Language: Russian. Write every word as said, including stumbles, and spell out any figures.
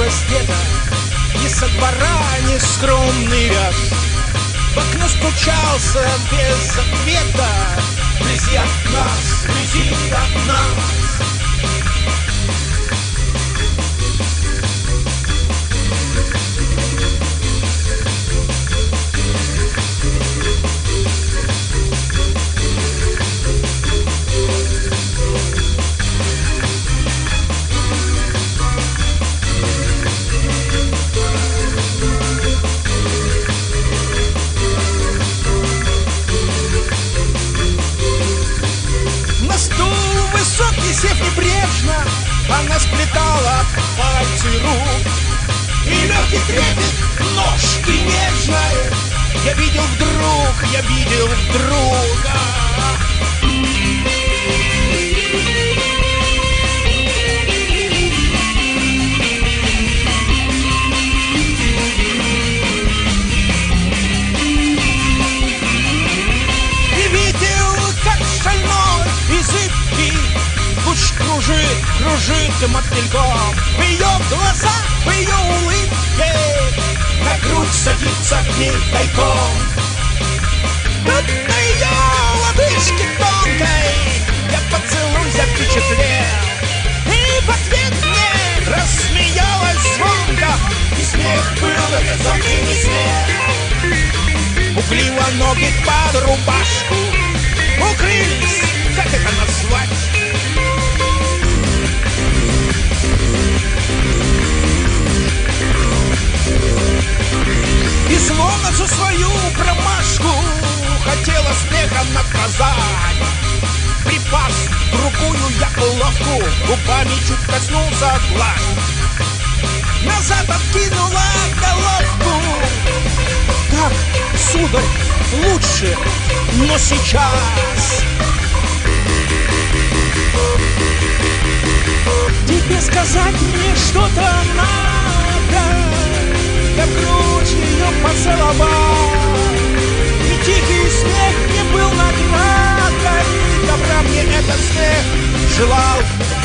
раздета, ни со двора, ни скромный вяз. В окно стучался без ответа, вблизи от нас, вблизи от нас. Сев небрежно, она сплетала пальцы рук, и легкий трепет ножки нежной я видел вдруг, я видел вдруг. И видел, как шальной и зыбкий луч кружит, кружит мотыльком в ее глазах, в ее улыбке на грудь садится к ней тайком. Тут на ее лодыжке тонкой я поцелуй запечатлел, и в ответ мне рассмеялась звонко, и смех был высокий, не смех. Уклила ноги под рубашку, укрылись, как это назвать? И словно за свою промашку хотела смехом наказать. Припас другую я уловку, губами чуть коснулся глаз. Назад откинула головку. Так, сударь, лучше, но сейчас тебе сказать мне что-то надо. Я в грудь ее поцеловал, и тихий смех мне был наградой. Добра мне этот смех желал.